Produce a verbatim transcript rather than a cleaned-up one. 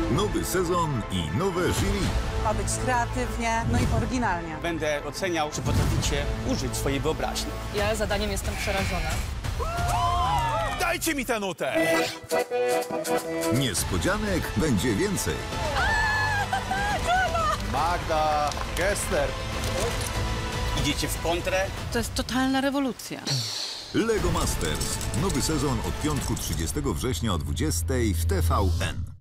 Nowy sezon i nowe jury. Ma być kreatywnie, no i oryginalnie. Będę oceniał, czy potraficie użyć swojej wyobraźni. Ja zadaniem jestem przerażona. Dajcie mi tę nutę! Niespodzianek będzie więcej. Magda Gessler. Idziecie w kontrę? To jest totalna rewolucja. Lego Masters. Nowy sezon od piątku trzydziestego września o dwudziestej w T V N.